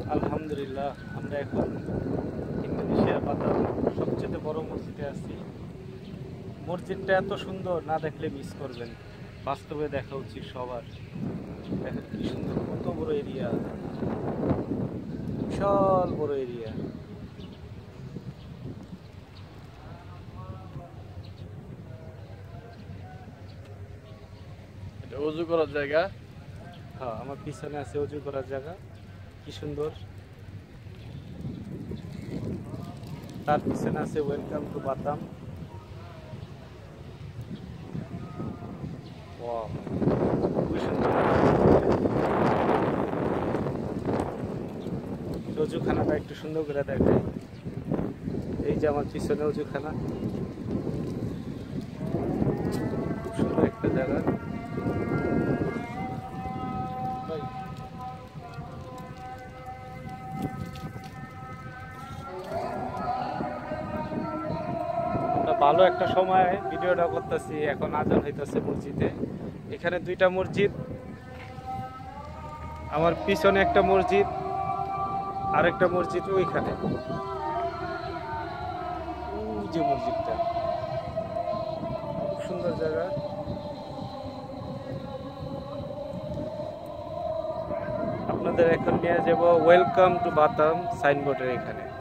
আলহামদুলিল্লাহ, আমরা এখন ইন্দোনেশিয়া বাতাম সবচেয়ে বড় মসজিদে আছি। মসজিদটা এত সুন্দর, না দেখলে মিস করবেন। বাস্তবে দেখা উচিত সবার। দেখেন কি সুন্দর, কত বড় এরিয়া, বিশাল বড় এরিয়া। ওযু করার জায়গা। হ্যাঁ, আমার পিছনে আছে ওযু করার জায়গা, কি সুন্দর। তার পিছনে আছে ওয়েলকাম টু বাতাম। ওয়াও, খুবই সুন্দর। অজুখানাটা একটু সুন্দর করে দেখায়। এই যে আমার পিছনে অজুখানা, খুব সুন্দর একটা জায়গা। ভালো একটা সময় ভিডিওটা করতেছি। এখন আজান হইতেছে মসজিদে। এখানে দুইটা মসজিদ, আমার পিছনে একটা মসজিদ, আরেকটা মসজিদ ওইখানে। ওই যে মসজিদটা, খুব সুন্দর জায়গা। আপনাদের এখন নিয়ে যাব ওয়েলকাম টু বাতাম সাইনবোর্ডের এখানে।